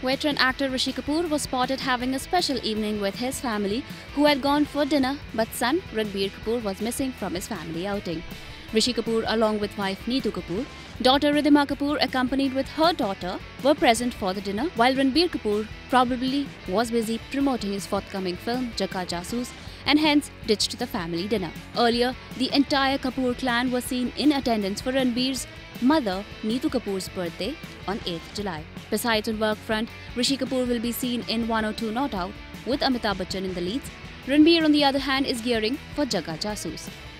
Veteran actor Rishi Kapoor was spotted having a special evening with his family, who had gone for dinner, but son Ranbir Kapoor was missing from his family outing. Rishi Kapoor, along with wife Neetu Kapoor, daughter Riddhima Kapoor, accompanied with her daughter, were present for the dinner, while Ranbir Kapoor probably was busy promoting his forthcoming film Jagga Jasoos and hence ditched the family dinner. Earlier, the entire Kapoor clan was seen in attendance for Ranbir's mother Neetu Kapoor's birthday on 8th July. Besides on work front, Rishi Kapoor will be seen in 102 Not Out with Amitabh Bachchan in the leads. Ranbir, on the other hand, is gearing for Jagga Jasoos.